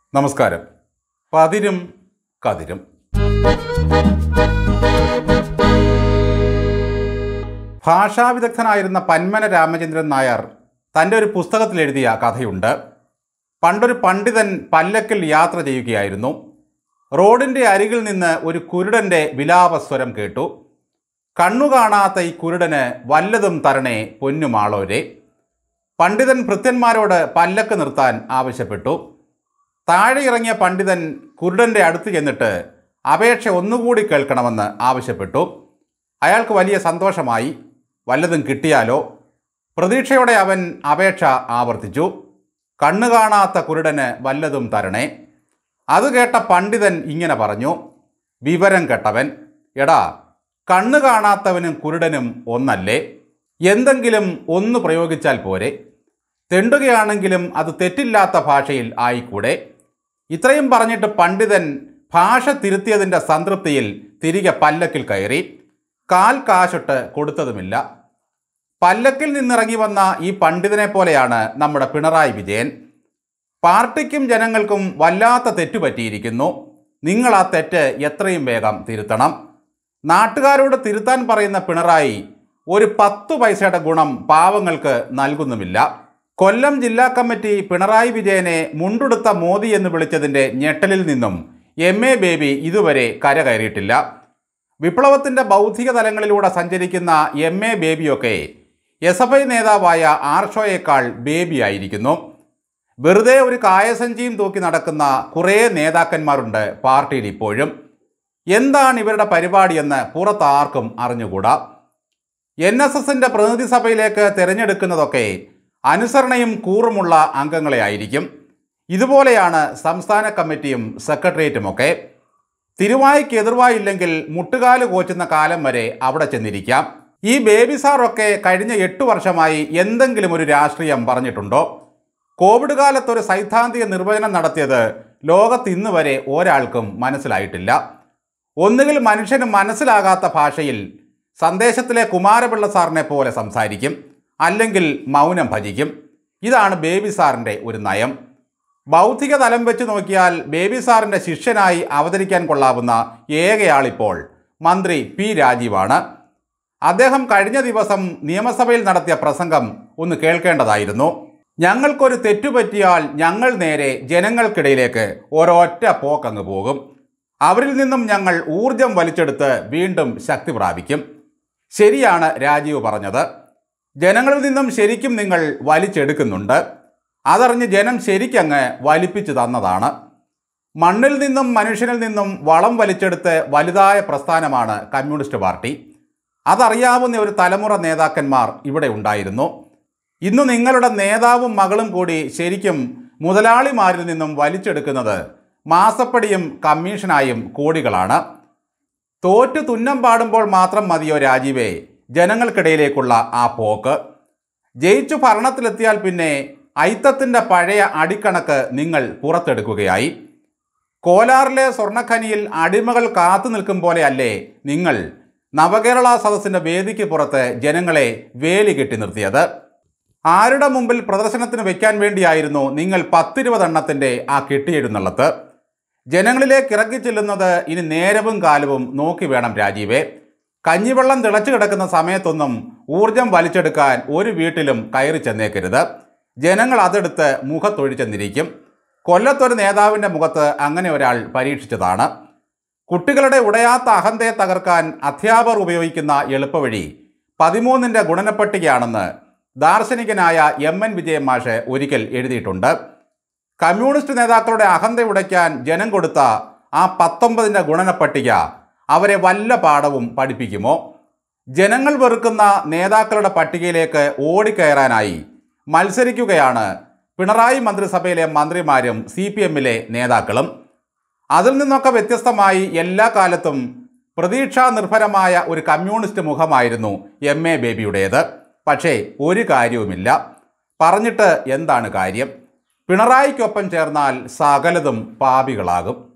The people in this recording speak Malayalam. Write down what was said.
നമസ്കാരം. പതിരും കതിരും. ഭാഷാവിദഗ്ധനായിരുന്ന പന്മന രാമചന്ദ്രൻ നായർ തൻ്റെ ഒരു പുസ്തകത്തിൽ എഴുതിയ കഥയുണ്ട്. പണ്ടൊരു പണ്ഡിതൻ പല്ലക്കിൽ യാത്ര ചെയ്യുകയായിരുന്നു. റോഡിൻ്റെ അരികിൽ നിന്ന് ഒരു കുരുടൻ്റെ വിലാപസ്വരം കേട്ടു. കണ്ണു കാണാത്ത ഈ കുരുടന് വല്ലതും തരണേ പൊന്നുമാളോരെ. പണ്ഡിതൻ ഭൃത്യന്മാരോട് പല്ലക്ക് നിർത്താൻ ആവശ്യപ്പെട്ടു. താഴെ ഇറങ്ങിയ പണ്ഡിതൻ കുരുടൻ്റെ അടുത്ത് ചെന്നിട്ട് അപേക്ഷ ഒന്നുകൂടി കേൾക്കണമെന്ന് ആവശ്യപ്പെട്ടു. അയാൾക്ക് വലിയ സന്തോഷമായി. വല്ലതും കിട്ടിയാലോ? പ്രതീക്ഷയോടെ അവൻ അപേക്ഷ ആവർത്തിച്ചു. കണ്ണു കാണാത്ത കുരുടന് വല്ലതും തരണേ. അത് കേട്ട പണ്ഡിതൻ ഇങ്ങനെ പറഞ്ഞു: വിവരം കെട്ടവൻ, എടാ, കണ്ണു കാണാത്തവനും കുരുടനും ഒന്നല്ലേ? എന്തെങ്കിലും ഒന്ന് പ്രയോഗിച്ചാൽ പോരെ? തെണ്ടുകയാണെങ്കിലും അത് തെറ്റില്ലാത്ത ഭാഷയിൽ ആയിക്കൂടെ? ഇത്രയും പറഞ്ഞിട്ട് പണ്ഡിതൻ ഭാഷ തിരുത്തിയതിൻ്റെ സംതൃപ്തിയിൽ തിരികെ പല്ലക്കിൽ കയറി. കാൽ കാശൊട്ട് കൊടുത്തതുമില്ല. പല്ലക്കിൽ നിന്നിറങ്ങി വന്ന ഈ പണ്ഡിതനെ പോലെയാണ് നമ്മുടെ പിണറായി വിജയൻ. പാർട്ടിക്കും ജനങ്ങൾക്കും വല്ലാത്ത തെറ്റുപറ്റിയിരിക്കുന്നു. നിങ്ങൾ ആ തെറ്റ് എത്രയും വേഗം തിരുത്തണം. നാട്ടുകാരോട് തിരുത്താൻ പറയുന്ന പിണറായി ഒരു 10 പൈസയുടെ ഗുണം പാവങ്ങൾക്ക് നൽകുന്നുമില്ല. കൊല്ലം ജില്ലാ കമ്മിറ്റി പിണറായി വിജയനെ മുണ്ടുടുത്ത മോദി എന്ന് വിളിച്ചതിൻ്റെ ഞെട്ടലിൽ നിന്നും MA ബേബി ഇതുവരെ കരകയറിയിട്ടില്ല. വിപ്ലവത്തിൻ്റെ ബൗദ്ധിക തലങ്ങളിലൂടെ സഞ്ചരിക്കുന്ന MA ബേബിയൊക്കെ SFI നേതാവായ ആർഷോയേക്കാൾ ബേബിയായിരിക്കുന്നു. വെറുതെ ഒരു കായസഞ്ചിയും തൂക്കി നടക്കുന്ന കുറേ നേതാക്കന്മാരുണ്ട് പാർട്ടിയിൽ ഇപ്പോഴും. എന്താണ് ഇവരുടെ പരിപാടിയെന്ന് പുറത്താർക്കും അറിഞ്ഞുകൂടാ. NSSൻ്റെ പ്രതിനിധി സഭയിലേക്ക് തിരഞ്ഞെടുക്കുന്നതൊക്കെ അനുസരണയും കൂറുമുള്ള അംഗങ്ങളെ ആയിരിക്കും. ഇതുപോലെയാണ് സംസ്ഥാന കമ്മിറ്റിയും സെക്രട്ടേറിയറ്റുമൊക്കെ. തിരുവായ്ക്ക് എതിർവായില്ലെങ്കിൽ മുട്ടുകാല് കോച്ചുന്ന കാലം വരെ അവിടെ ചെന്നിരിക്കാം. ഈ ബേബി സാറൊക്കെ കഴിഞ്ഞ 8 വർഷമായി എന്തെങ്കിലും ഒരു രാഷ്ട്രീയം പറഞ്ഞിട്ടുണ്ടോ? കോവിഡ് കാലത്തൊരു സൈദ്ധാന്തിക നിർവചനം നടത്തിയത് ലോകത്ത് ഇന്ന് വരെ ഒരാൾക്കും മനസ്സിലായിട്ടില്ല. ഒന്നുകിൽ മനുഷ്യന് മനസ്സിലാകാത്ത ഭാഷയിൽ സന്ദേശത്തിലെ കുമാരപിള്ള സാറിനെ പോലെ സംസാരിക്കും, അല്ലെങ്കിൽ മൗനം ഭജിക്കും. ഇതാണ് ബേബി സാറിൻ്റെ ഒരു നയം. ബൗദ്ധിക തലം വെച്ച് നോക്കിയാൽ ബേബി സാറിൻ്റെ ശിഷ്യനായി അവതരിക്കാൻ കൊള്ളാവുന്ന ഏകയാളിപ്പോൾ മന്ത്രി P. രാജീവാണ്. അദ്ദേഹം കഴിഞ്ഞ ദിവസം നിയമസഭയിൽ നടത്തിയ പ്രസംഗം ഒന്ന് കേൾക്കേണ്ടതായിരുന്നു. ഞങ്ങൾക്കൊരു തെറ്റുപറ്റിയാൽ ഞങ്ങൾ നേരെ ജനങ്ങൾക്കിടയിലേക്ക് ഒരൊറ്റ പോക്കങ്ങ് പോകും. അവരിൽ നിന്നും ഞങ്ങൾ ഊർജം വലിച്ചെടുത്ത് വീണ്ടും ശക്തി പ്രാപിക്കും. ശരിയാണ് രാജീവ് പറഞ്ഞത്. ജനങ്ങളിൽ നിന്നും ശരിക്കും നിങ്ങൾ വലിച്ചെടുക്കുന്നുണ്ട്. അതറിഞ്ഞ് ജനം ശരിക്കങ്ങ് വലിപ്പിച്ചു തന്നതാണ്. മണ്ണിൽ നിന്നും മനുഷ്യനിൽ നിന്നും വളം വലിച്ചെടുത്ത് വലുതായ പ്രസ്ഥാനമാണ് കമ്മ്യൂണിസ്റ്റ് പാർട്ടി. അതറിയാവുന്ന ഒരു തലമുറ നേതാക്കന്മാർ ഇവിടെ ഉണ്ടായിരുന്നു. ഇന്ന് നിങ്ങളുടെ നേതാവും മകളും കൂടി ശരിക്കും മുതലാളിമാരിൽ നിന്നും വലിച്ചെടുക്കുന്നത് മാസപ്പടിയും കമ്മീഷനായും കോടികളാണ്. തോറ്റു തുന്നം പാടുമ്പോൾ മാത്രം മതിയോ രാജീവേ ജനങ്ങൾക്കിടയിലേക്കുള്ള ആ പോക്ക്? ജയിച്ചു ഭരണത്തിലെത്തിയാൽ പിന്നെ ഐത്തത്തിൻ്റെ പഴയ അടിക്കണക്ക് നിങ്ങൾ പുറത്തെടുക്കുകയായി. കോലാറിലെ സ്വർണ്ണഖനിയിൽ അടിമകൾ കാത്തു നിൽക്കും പോലെയല്ലേ നിങ്ങൾ നവകേരള സദസ്സിൻ്റെ വേദിക്ക് പുറത്ത് ജനങ്ങളെ വേലി കെട്ടി നിർത്തിയത്? ആരുടെ മുമ്പിൽ പ്രദർശനത്തിന് വയ്ക്കാൻ വേണ്ടിയായിരുന്നു നിങ്ങൾ 10-20 എണ്ണത്തിൻ്റെ ആ കെട്ടിയെഴുന്നള്ളത്ത്? ജനങ്ങളിലേക്ക് ഇറക്കി ചെല്ലുന്നത് ഇനി നേരവും കാലവും നോക്കി വേണം രാജീവേ. കഞ്ഞിവെള്ളം തിളച്ചു കിടക്കുന്ന സമയത്തൊന്നും ഊർജം വലിച്ചെടുക്കാൻ ഒരു വീട്ടിലും കയറി ചെന്നേക്കരുത്. ജനങ്ങൾ അതെടുത്ത് മുഖത്തൊഴിച്ചെന്നിരിക്കും. കൊല്ലത്തൊരു നേതാവിൻ്റെ മുഖത്ത് അങ്ങനെ ഒരാൾ പരീക്ഷിച്ചതാണ്. കുട്ടികളുടെ ഉടയാത്ത അഹന്തയെ തകർക്കാൻ അധ്യാപകർ ഉപയോഗിക്കുന്ന എളുപ്പവഴി 13ൻ്റെ ഗുണനപ്പട്ടികയാണെന്ന് ദാർശനികനായ MN വിജയൻ മാഷ് ഒരിക്കൽ എഴുതിയിട്ടുണ്ട്. കമ്മ്യൂണിസ്റ്റ് നേതാക്കളുടെ അഹന്ത ഉടയ്ക്കാൻ ജനം കൊടുത്ത ആ 19ൻ്റെ ഗുണനപ്പട്ടിക അവരെ വല്ല പാഠവും പഠിപ്പിക്കുമോ? ജനങ്ങൾ വെറുക്കുന്ന നേതാക്കളുടെ പട്ടികയിലേക്ക് ഓടിക്കയറാനായി മത്സരിക്കുകയാണ് പിണറായി മന്ത്രിസഭയിലെ മന്ത്രിമാരും CPMലെ നേതാക്കളും. അതിൽ നിന്നൊക്കെ വ്യത്യസ്തമായി എല്ലാ കാലത്തും പ്രതീക്ഷാ നിർഭരമായ ഒരു കമ്മ്യൂണിസ്റ്റ് മുഖമായിരുന്നു MA ബേബിയുടേത്. പക്ഷേ ഒരു കാര്യവുമില്ല. പറഞ്ഞിട്ട് എന്താണ് കാര്യം? പിണറായിക്കൊപ്പം ചേർന്നാൽ സകലതും പാപികളാകും.